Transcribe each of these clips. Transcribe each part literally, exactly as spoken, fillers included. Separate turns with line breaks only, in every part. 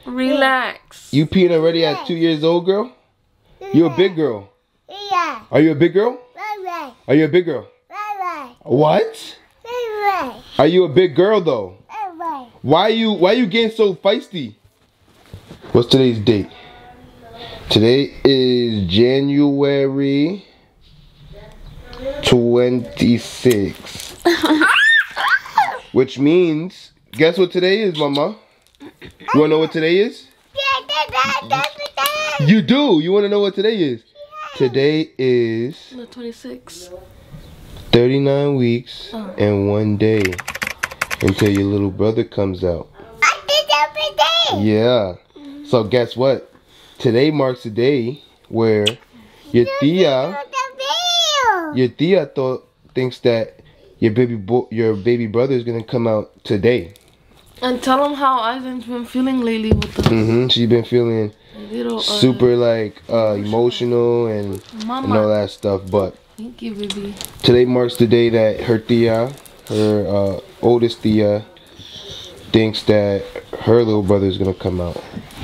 Relax.
You peeing already at two years old, girl? You a big girl?
Yeah.
Are you a big girl?
Bye-bye.
Are you a big girl?
Bye-bye.
What?
Bye-bye.
Are you a big girl though?
Bye-bye.
Why you why you getting so feisty? What's today's date? Today is January twenty-sixth. Which means, guess what today is, Mama? You wanna know what today is? You do? You wanna know what today is? Today is
The twenty-sixth.
thirty-nine weeks oh. and one day until your little brother comes out. Yeah. So guess what? Today marks the day where your tia, your tia thought thinks that your baby bo your baby brother is gonna come out today.
And tell him how I've been feeling lately with the.
Mm-hmm. She's been feeling little, uh, super like uh, emotional and, and all that stuff. But
thank you, baby.
Today marks the day that her tia, her uh, oldest tia, thinks that her little brother is gonna come out.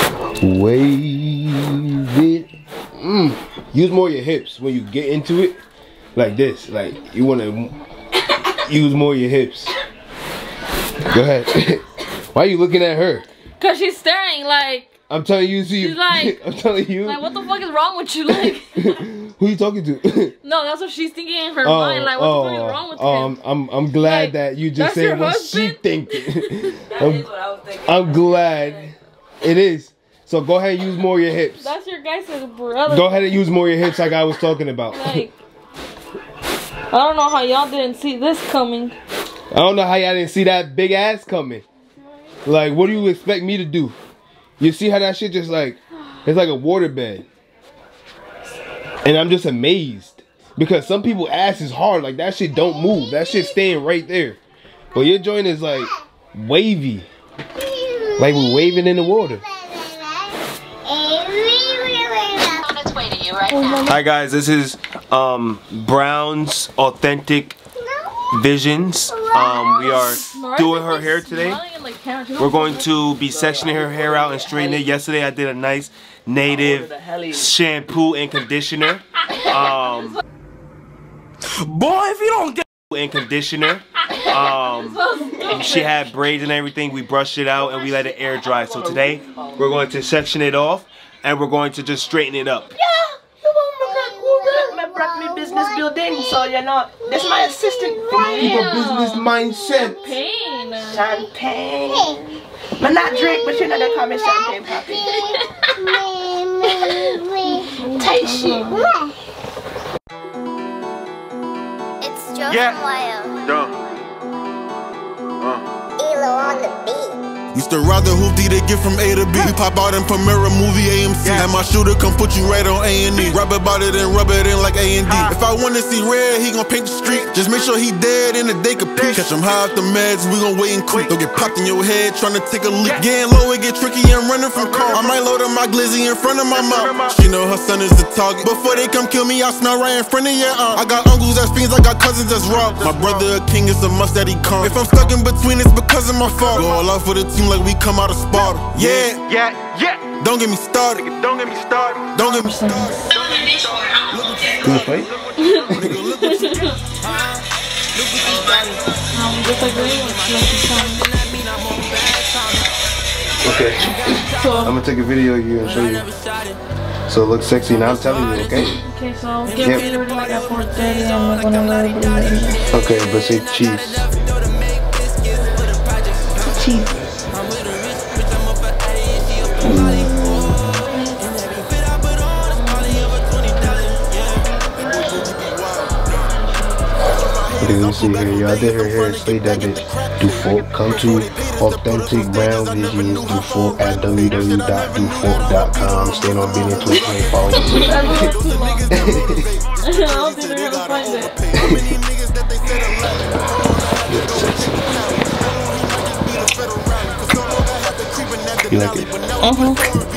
Wave it. Mm. Use more of your hips when you get into it, like this. Like you wanna use more of your hips. Go ahead. Why are you looking at her?
Cause she's staring like.
I'm telling you, see.
She's like.
I'm telling you.
Like, what the fuck is wrong with you, like?
Who you talking to?
No, that's what she's thinking in her
oh,
mind. Like, what
oh,
the fuck is wrong with
oh,
him?
I'm, I'm, I'm glad
like,
that you just saying what she thinking.
That
I'm,
is what I was thinking.
I'm glad it is. So go ahead and use more of your hips.
That's your guys' brother.
Go ahead and use more of your hips, like I was talking about.
Like, I don't know how y'all didn't see this coming.
I don't know how y'all didn't see that big ass coming. Like, what do you expect me to do? You see how that shit just like, it's like a waterbed. And I'm just amazed. Because some people's ass is hard. Like, that shit don't move. That shit staying right there. But your joint is like wavy. Like we're waving in the water. Hi guys, this is um, Brown's Authentic Visions. Um, we are doing her hair today. We're going to be sectioning her hair out and straightening it. Yesterday I did a nice native shampoo and conditioner. Um, Boy, if you don't get and conditioner. Um, she had braids and everything. We brushed it out and we let it air dry. So today we're going to section it off and we're going to just straighten it up.
Me business building, so you know, this is my assistant.
Keep a business mindset.
Champagne.
Champagne. I'm not Drake, but you know they call me Champagne Poppy. Tight shit.
It's just
Yeah.
wild.
Duh. Uh.
Elo on the beat.
Used to ride the hoopty to get from A to B. We pop out in Primera movie A M C.
Yeah.
And my shooter come put you right on A and E. Rap about it and rub it in like A and D. If I wanna see red, he gon' paint the street. Just make sure he dead in the day could peek. Catch him high off the meds, we gon' wait and creep. Don't get popped in your head trying to take a leak. Getting low, it get tricky and running from cars. I might load up my glizzy in front of my mom. She know her son is the target. Before they come kill me, I smell right in front of your arm. I got uncles that's fiends, I got cousins that's robbed. My brother a king, it's a must that he come. If I'm stuck in between, it's because of my fault. Go all out for the team like we come out of Sparta. Yeah,
Yeah, yeah.
don't get me started.
Don't get me started.
Don't get me started.
You wanna fight? Okay. I'm gonna take a video of you and show you. So it looks sexy now. I'm telling you, okay?
Okay, so I'll get
Yep.
ready like at four thirty. I'm gonna let it be.
Okay, but say cheese.
Cheese.
Okay, let me see here. Y'all did her hair. Stay done it. Do fork. Come to Authentic Brown Visions. Do fork at w w w dot do fork dot com. Stay on being Twitter and follow me.
I don't think they're gonna find it.
You like it?
Uh-huh.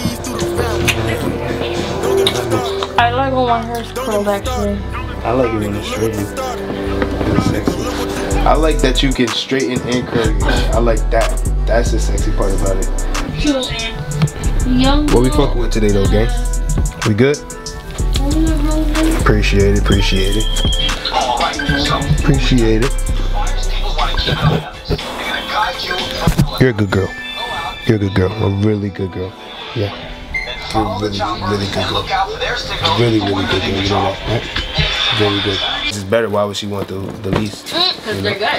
I like when my hair's curled actually.
I like it when it's straightened. It's sexy. I like that you can straighten and curl your hair. I like that. That's the sexy part about it.
Young
What we fucking with today though, gang? We good? Appreciate it, appreciate it. Appreciate it. You're a good girl. You're a good girl. A really good girl. Yeah. You're a really, really good girl. Really, really good girl. You know that, right? Very good. This is better. Why would she want the, the least?
Because they're good.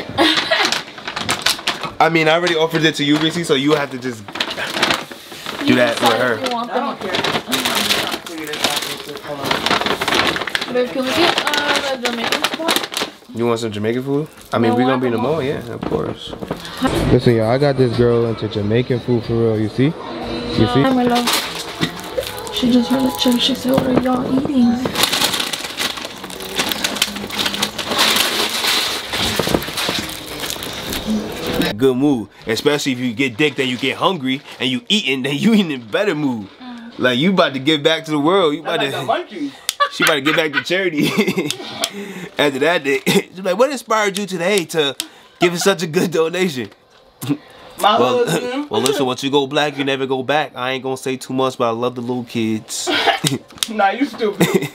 I mean, I already offered it to you, Reese, so you have to just do that with her.
I don't care. Babe, can we get uh, the Jamaican spot?
You want some Jamaican food? I mean,
No,
we're
I
gonna be in the
don't.
mall, yeah, of course. Listen, y'all, I got this girl into Jamaican food for real. You see? You see?
Hi, my love. She just heard the chip. She said, "What are y'all eating?"
Good mood, especially if you get dick, then you get hungry, and you eating, then you in a better mood.
Mm.
Like you about to give back to the world. You about
Like
to.
the munchies.
She about to get back to charity. After that, day, she's like, "What inspired you today to give us such a good donation?"
My
Well,
husband.
well, listen. Once you go black, you never go back. I ain't gonna say too much, but I love the little kids.
Nah, you stupid.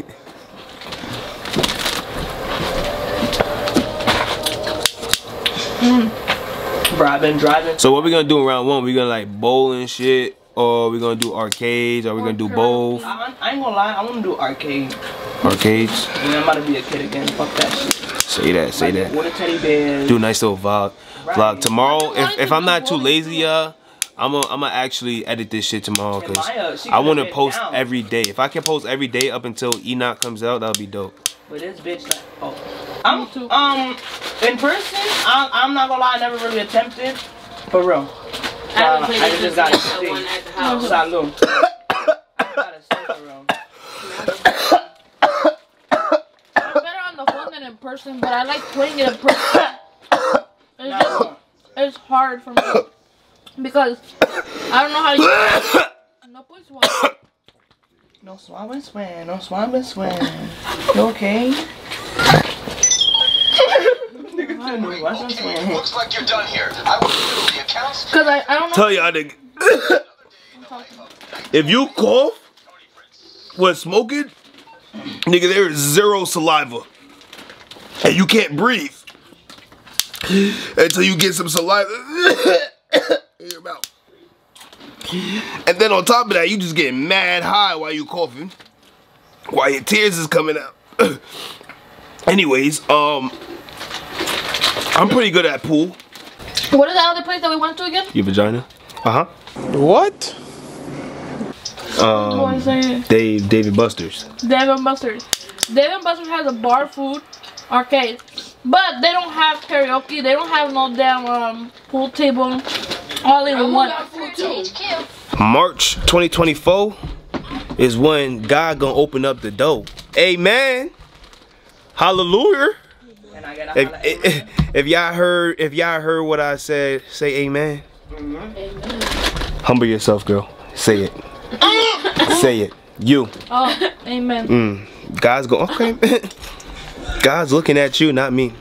mm. Bro, I've been driving.
So what we gonna do in round one? We gonna like bowl and shit, or we gonna do arcades, or we gonna do both?
I, I ain't gonna lie, I wanna do arcade.
Arcades.
And I'm about to be a kid again. Fuck that shit.
Say that. Say
Like,
that.
With a teddy bear.
Do a nice little vlog.
Right.
Vlog tomorrow. If if I'm not too lazy, y'all, I'm gonna I'm gonna actually edit this shit tomorrow
And
because
Maya, she
I want to
could've been
post
down.
every day. If I can post every day up until Enoch comes out, that'll be dope.
But this bitch, like, oh. I'm, um, in person, I, I'm not gonna lie, I never really attempted. For real.
I
Uh,
haven't played
I
it
just
since
gotta
the one
see.
at the house.
Salud. Gotta see for real.
It's better on the phone than in person, but I like playing it in person. It's just, it's hard for me because I don't know how to use it. No, pues, what?
No swam and swim, no swam and swim. You okay?
Okay, looks like you're done here. I will do the accounts.
Because I, I don't know.
Tell y'all nigga, if you cough when smoking, nigga, there is zero saliva, and you can't breathe until you get some saliva in your mouth. And then on top of that, you just get mad high while you coughing, while your tears is coming out. Anyways, um, I'm pretty good at pool.
What is that other place that we went to again?
Your vagina? Uh huh.
What?
What do I
Um,
say?
Dave, David Buster's.
Dave and Buster's. Dave and Buster's has a bar food arcade, but they don't have karaoke. They don't have no damn um, pool table. All in one.
March twenty twenty-four is when God gonna open up the door. Amen. Hallelujah.
And I gotta
If,
holla,
if,
amen.
if y'all heard, if y'all heard what I said, say amen.
Mm-hmm.
Humble yourself, girl. Say it. Say it. You.
Oh, amen.
Mm. God's going. Okay. God's looking at you, not me.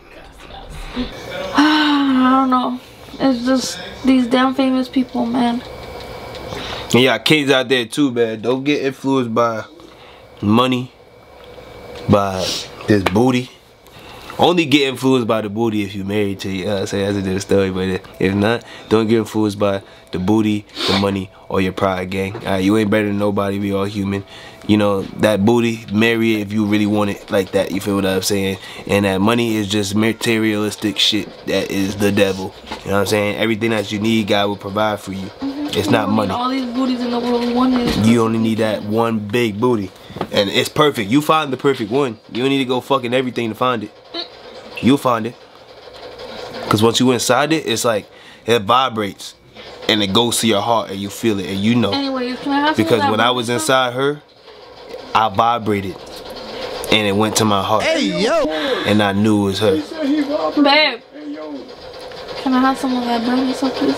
I don't know. It's just these damn famous people, man.
And y'all kids out there too, man. Don't get influenced by money, by this booty. Only get influenced by the booty if you married to you. Uh, say that's a different story, but if not, don't get influenced by the booty, the money, or your pride, gang. Alright, you ain't better than nobody. We all human. You know that booty, marry it if you really want it like that. You feel what I'm saying? And that money is just materialistic shit. That is the devil. You know what I'm saying? Everything that you need, God will provide for you. It's not money.
All these booties in the world, one is.
You only need that one big booty. And it's perfect. You find the perfect one. You don't need to go fucking everything to find it. You'll find it. Because once you inside it, it's like, it vibrates. And it goes to your heart and you feel it and you know.
Anyways, can I have some of
Because
that
when I
booty
was
stuff?
inside her, I vibrated. And it went to my heart.
Hey, yo.
And I knew it was her.
Babe, can I have some of that brownie stuff, please?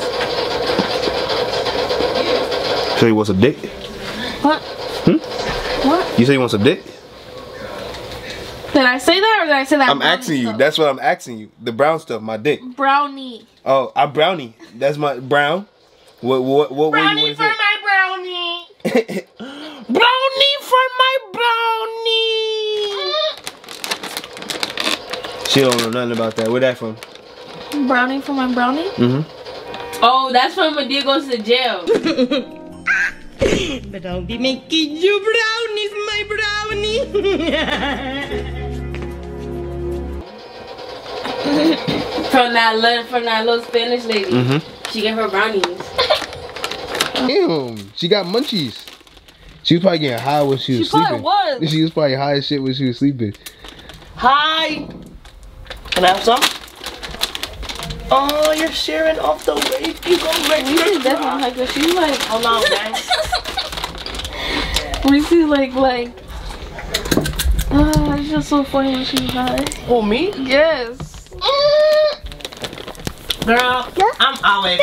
So you want some dick?
What?
Hmm?
What?
You say you want some dick?
Did I say that or did I say that?
I'm
brownie
asking you.
stuff?
That's what I'm asking you. The brown stuff, my dick.
Brownie.
Oh, I'm brownie. That's my brown. What what what way you
Brownie
want
for
to say?
my brownie.
Brownie for my brownie. She don't know nothing about that. Where that from?
Brownie for my brownie?
Mm-hmm.
Oh, that's from when Dia goes to jail.
But I'll be making you brownies, my brownie.
From that little, from that little Spanish lady.
Mm-hmm.
She gave her brownies.
Damn, she got munchies. She was probably getting high when she was
She probably
sleeping.
was.
She was probably high as shit when she was sleeping.
Hi. Can I have some? Oh, you're sharing off the way. You go right
Reese's definitely like that. She's like,
Hold on, man.
Reese's like, like, uh, it's just so funny when she's high.
Oh, me?
Yes.
Girl, I'm always.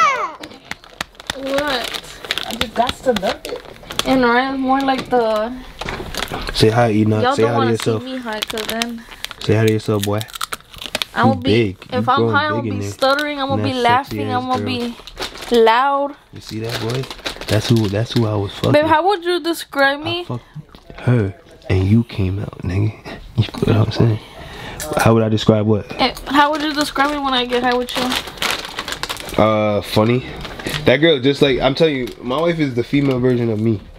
What?
I just got to love it.
And Ryan's more like the,
Say hi, Enoch.
y'all
Say
don't
hi to
want to see
yourself.
me high, cause then
Say hi to yourself, boy.
I'm
You
gonna be,
big. You
if I'm
growing
high, I'm
big
gonna
in
be
there.
stuttering, I'm gonna
And
be
that
laughing,
sexy
I'm
ass
gonna be loud.
You see that, boy? That's who. That's who I was fucking.
Babe, how would you describe
I
me?
fucked her, and you came out, nigga. You feel what I'm saying? How would I describe what?
Eh, How would you describe me when I get high with you?
Uh, funny. That girl, just like I'm telling you, my wife is the female version of me.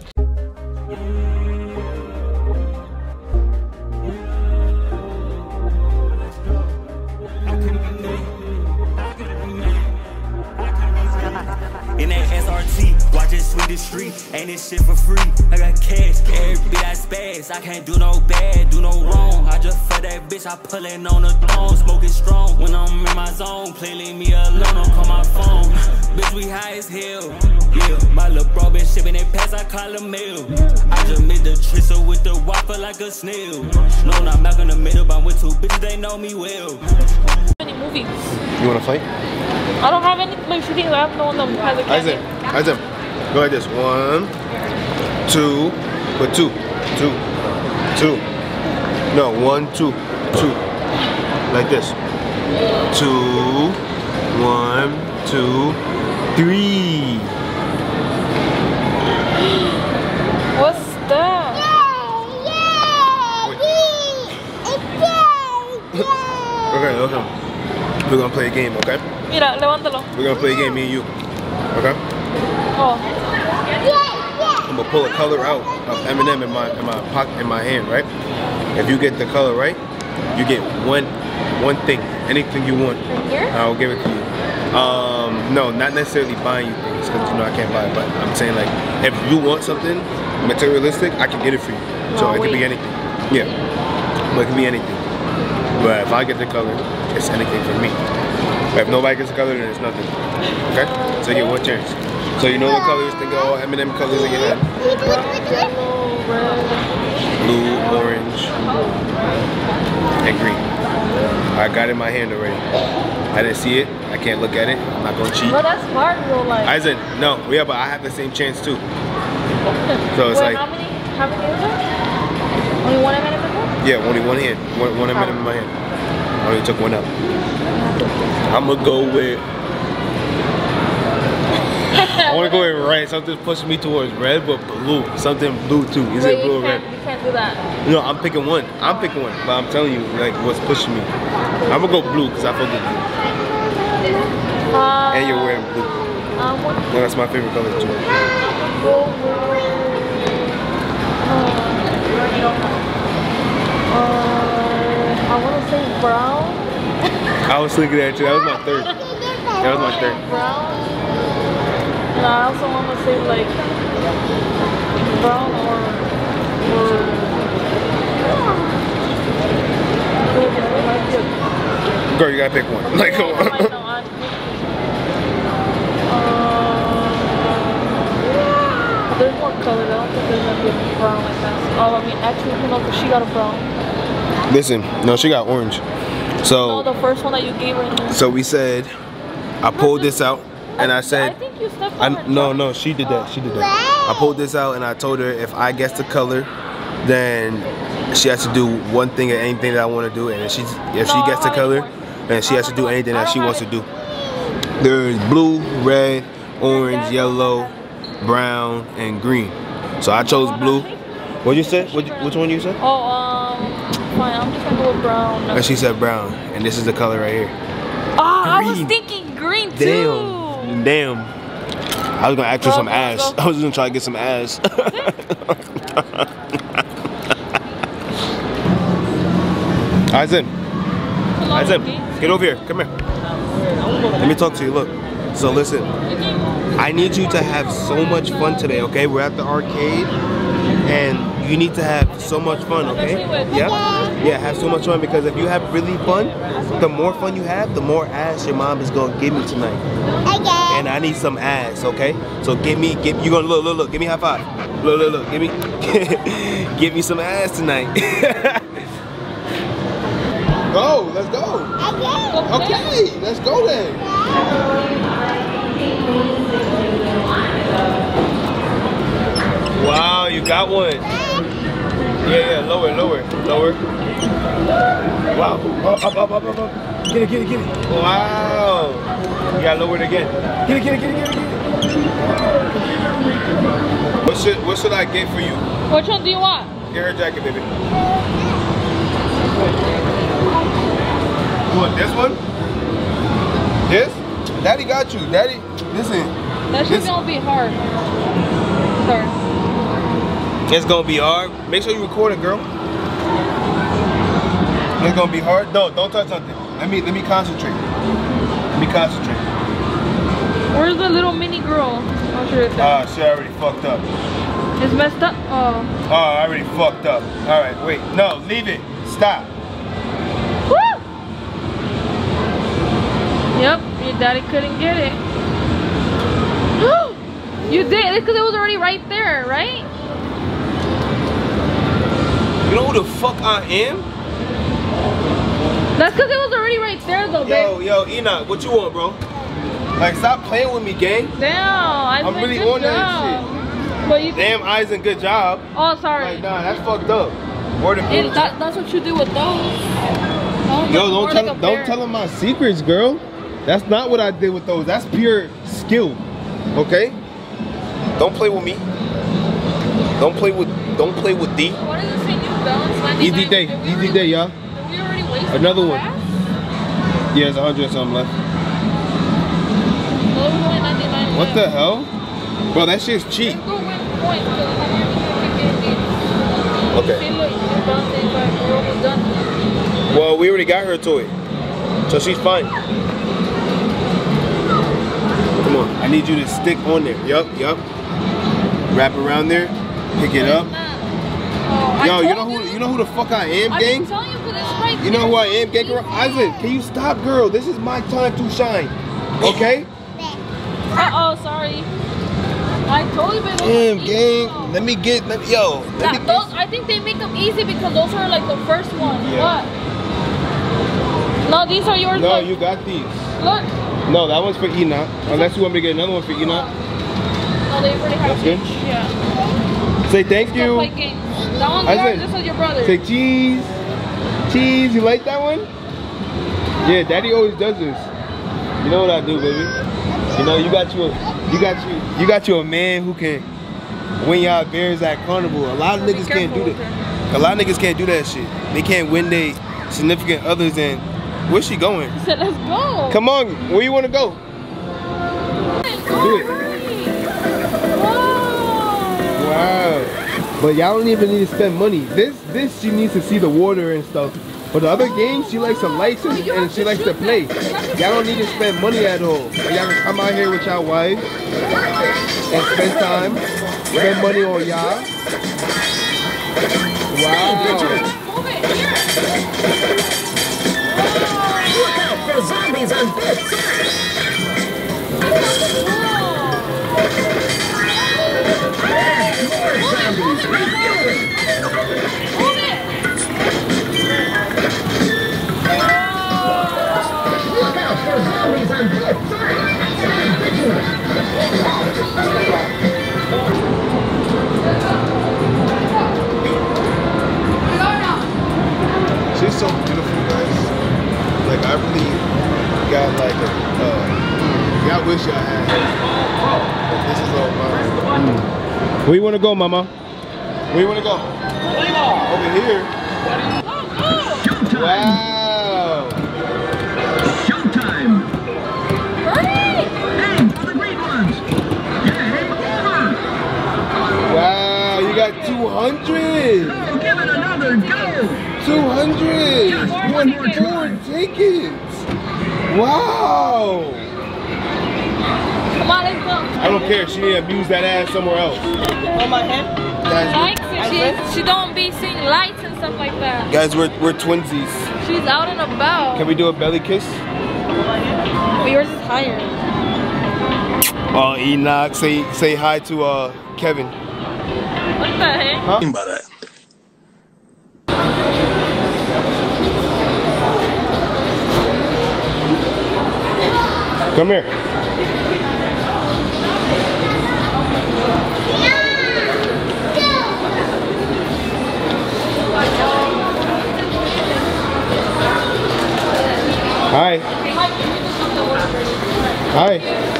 In that S R T, watch it sweet the street, ain't this shit for free. I got cash, every bit I spaz. I can't do no bad, do no wrong. I just felt that bitch, I pullin' on the throne, smoking strong. When I'm in my zone, play leave me alone, don't call my phone. Bitch, we high as hell. Yeah, my little bro been shipping it past, I call him mail. I just made the tristle with the whopper like a snail. No, I'm back in the middle, but I'm with two bitches, they know me well.
Any movies?
You wanna fight?
I don't have any like shootings. I have no one that has a
Isaac,
camera.
Isaac, go like this. One, two, but two, two, two. No, one, two, two. Like this. Two, one, two, three.
What's that?
Okay, okay. We're gonna play a game, okay?
Mira, levántalo.
We're gonna play a game, me and you. Okay?
Oh.
I'm gonna pull a color out of M and M in my in my pocket in my hand, right? If you get the color right, you get one one thing, anything you want.
Here?
I'll give it to you. Um, no, not necessarily buying you things because you know I can't buy it, but I'm saying like if you want something materialistic, I can get it for you. So
Oh,
it could be
wait.
anything. Yeah, but it could be anything. But if I get the color, it's anything for me. But if nobody gets the color, then it's nothing. Okay? So you get one chance. So you know the colors, think of all M and M colors in your head.
Yellow, red.
Blue, orange, and green. I got it in my hand already. I didn't see it. I can't look at it. I'm not gonna cheat.
But that's hard though, like.
Isaac, no, yeah, but I have the same chance too. So it's
Wait,
like,
how many? How many is there? Only one M and M in there?
yeah, only one hand, one, one M and M in my hand. I only took one out. I'm gonna go with. I want to go with red. Something's pushing me towards red, but blue. Something blue too. Is
Wait,
it blue
you
or red?
can't, you can't do that.
No, I'm picking one. I'm picking one, but I'm telling you, like, what's pushing me. I'm gonna go blue because I feel good.
Uh,
And you're wearing blue.
Um, what?
No, that's my favorite color too.
Go with, uh, uh, I want to say brown.
I was thinking that too. That was my third. That was my third.
Brown. And I also want to say like brown or or.
Girl, you gotta pick one. Like, come on.
There's more colors. I don't think there's gonna be a brown like that. Oh, I mean, actually, you know, because she got a brown.
Listen, no, she got orange.
No,
So,
the first one that you gave her.
so we said, I pulled this out, and I said,
I think you stepped
I,
on her.
no, no, she did that. She did that. I pulled this out, and I told her if I guess the color, then she has to do one thing or anything that I want to do, and if she if she
No,
gets the
I don't
color,
have any
then she has to do anything
I
that
don't
she
have
wants to
any.
do. There's blue, red, orange, yellow, brown, and green. So I chose blue. What'd you say? What, which one you said?
Oh, um, fine. I'm just gonna go with brown.
And she said brown, and this is the color right here.
Ah, oh, I was thinking green too.
Damn, damn. I was gonna ask for some ass. I was gonna try to get some ass. Aizen, Aizen, get over here. Come here. Let me talk to you. Look. So listen. I need you to have so much fun today, okay? We're at the arcade, and you need to have so much fun, okay? Yeah? Yeah, have so much fun, because if you have really fun, the more fun you have, the more ass your mom is gonna give me tonight.
Okay.
And I need some ass, okay? So give me, give you gonna look, look, look, give me a high five. Look, look, look, give me, give me some ass tonight. Go, let's go.
Okay.
Okay, let's go then. Wow, you got one. Yeah, yeah, lower, lower, lower. Wow, up, up, up, up, up, up. Get it, get it, get it. Wow. You gotta lower it again. Get it, get it, get it, get it, get it. What should, what should I get for you?
Which one do you want?
Get her jacket, baby. You want this one? This? Daddy got you. Daddy, listen.
That shit's gonna be hard. Sorry.
It's gonna be hard. Make sure you record it, girl. It's gonna be hard. No, don't touch something. Let me let me concentrate. Let me concentrate.
Where's the little mini girl? Oh, sure it's
Ah, uh, she already fucked up.
It's messed up. Oh.
Oh, I already fucked up. All right, wait. No, leave it. Stop.
Woo! Yep, your daddy couldn't get it. You did. It's because it was already right there, right?
You know who the fuck I am?
That's because it was already right there, though,
Yo,
babe.
yo, Enoch, what you want, bro? Like, stop playing with me, gang.
Damn, I
I'm really on that shit.
But you
Damn, Aizen, good job.
Oh, sorry.
Like, nah, that's fucked up. Word of
It, that, that's what you do with those. Those
Yo,
are
don't
more
tell,
like a
don't
bear.
tell them my secrets, girl. That's not what I did with those. That's pure skill. Okay? Don't play with me. Don't play with don't play with D.
What does it say? New Balance ninety-nine?
Easy day.
Did we
Easy
already-
day, y'all.
Did we already waste
Another
the
one.
grass?
Yeah, there's a hundred and something left.
No, it was only ninety-nine
What
left.
the hell? Bro, that shit's cheap.
Let's go win points because I'm here to keep getting these.
Okay.
See, look, New Balance eighty-five. We're almost done.
Well, we already got her toy. So she's fine. Come on. I need you to stick on there. Yup, yup. Wrap around there. Pick it up.
Oh, I
Yo, you
told
know who you know who the fuck I am,
I've
gang?
been telling you because it's right
You know
there.
who I am, gang? Aizen, can you stop, girl? This is my time to shine. Okay?
Uh-oh, sorry. I told you, babe.
Damn, gang. Let me get, let me, yo. Let
That,
me
those, I think they make them easy because those are like the first ones.
Yeah.
What? No, these are yours.
No,
look.
you got these.
Look.
No, that one's for Enoch. Unless you want me to get another one for Enoch.
No, they already have
That's good?
each. Yeah.
Say thank
Don't
you.
play games. That one's
I
yours.
said-
This is your brother.
Say cheese. Cheese, you like that one? Yeah, Daddy always does this. You know what I do, baby. You know, you got you a, you got you, you got you a man who can win y'all bears at carnival. A lot of
Be
niggas can't do
careful
that. A lot of niggas can't do that shit. They can't win their significant others. And where's she going?
I said, let's go.
Come on, where you want to go? Do it.
Wow.
Wow. But y'all don't even need to spend money. This, this she needs to see the water and stuff. But the other games, she likes to license and she likes to play. Y'all don't need to spend money at all. Y'all can come out here with y'all wives and spend time, spend money on y'all. Wow.
Move it here.
Look out for zombies on both sides. More zombies reloading.
Move it.
Look out for zombies on both sides.
She's so beautiful, guys. Like, I really got like a, uh, I wish I had Where you want to go, Mama? Where you want to go? Over here. Wow.
Showtime. Aim for the green ones. Game over.
Wow, you got two hundred.
Oh, give it another go.
two hundred.
Just one more time.
Tickets. Wow.
Come on, let's go.
I don't care. She need to abuse that ass somewhere else.
On my head.
Guys,
Likes it. She, she don't be seeing lights and stuff like that.
guys we're, we're twinsies.
She's out and about.
Can we do a belly kiss?
Oh, yours is higher.
Oh, Enoch, say say hi to uh Kevin.
What the heck?
Huh?
By that.
Come here. Hi. Hi.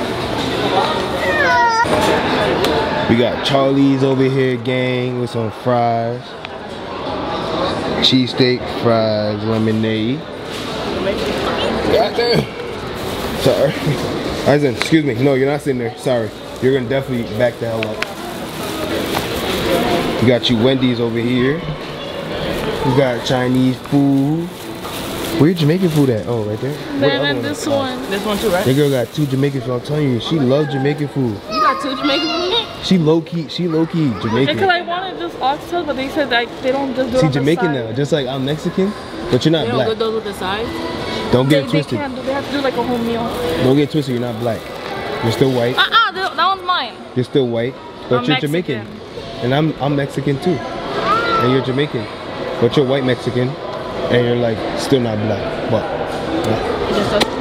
We got Charlie's over here, gang, with some fries. Cheesesteak, fries, lemonade. Goddamn. Sorry. Aizen, excuse me. No, you're not sitting there. Sorry. You're gonna definitely back the hell up. We got you Wendy's over here. We got Chinese food. Where your Jamaican food at? Oh, right there.
Then and this one.
This one too, right?
That girl got two Jamaican food. I'm telling you, she loves Jamaican food.
You got two Jamaican food?
She low key, she low key Jamaican.
Because I wanted just oxtail, but they said that they don't just do it
She
on the
Jamaican
side.
now, just like I'm Mexican, but you're not
They
black.
don't do those with the sides?
Don't
They,
get
they
twisted.
can't do, they have to do like a whole meal.
Don't get twisted. You're not black. You're still white.
Uh-uh, that that one's mine.
You're still white, but
I'm
you're
Mexican.
Jamaican, and I'm I'm Mexican too, and you're Jamaican, but you're white Mexican, and you're like still not black, but. Yeah.
Just us.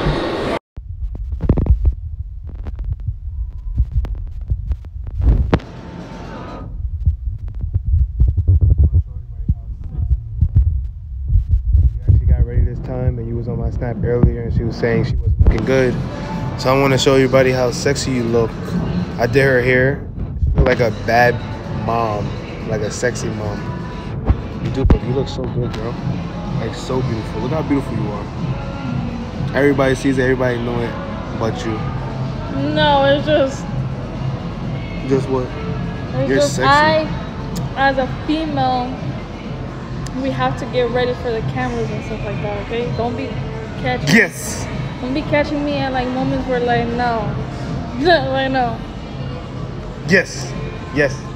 She got ready this time, and you was on my snap earlier, and she was saying she was looking good. So I want to show everybody how sexy you look. I did her hair. She look like a bad mom, like a sexy mom. You do, but you look so good, girl. Like so beautiful. Look how beautiful you are. Everybody sees it, everybody know it, but you.
No, it's just,
Just what?
it's
You're
just
sexy.
I, as a female, we have to get ready for the cameras and stuff like that, okay? Don't be catching
Yes.
Don't be catching me at like moments where like no. Like no.
Yes. Yes.